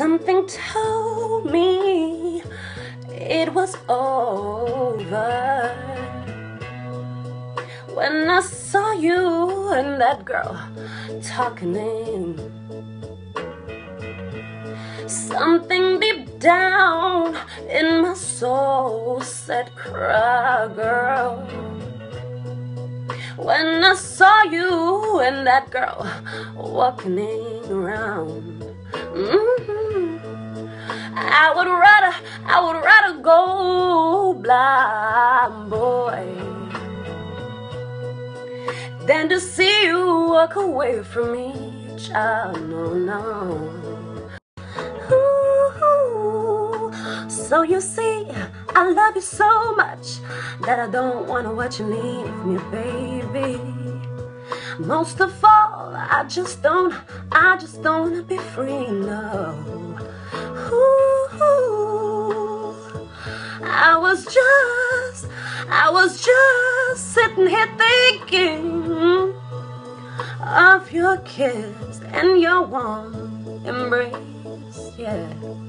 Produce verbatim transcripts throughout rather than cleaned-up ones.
Something told me it was over when I saw you and that girl talking. Something deep down in my soul said, cry, girl. When I saw you and that girl walking around, mm-hmm. I would rather, I would rather go blind, boy, than to see you walk away from me, child. No, no. Ooh, so you see, I love you so much that I don't wanna watch you leave me, baby. Most of all, I just don't, I just don't wanna be free, no. Ooh, I was just, I was just sitting here thinking of your kiss and your warm embrace, yeah.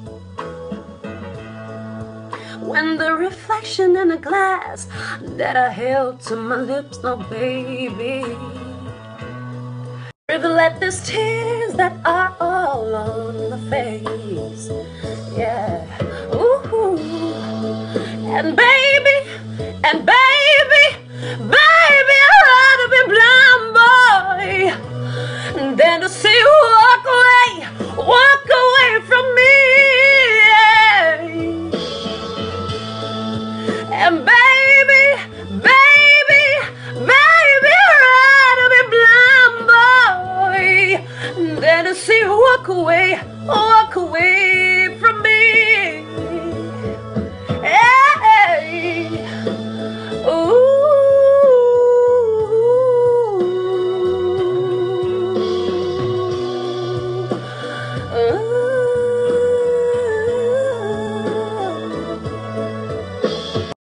When the reflection in the glass that I held to my lips, no, baby, let these tears that are all on the face, yeah. Ooh, and baby,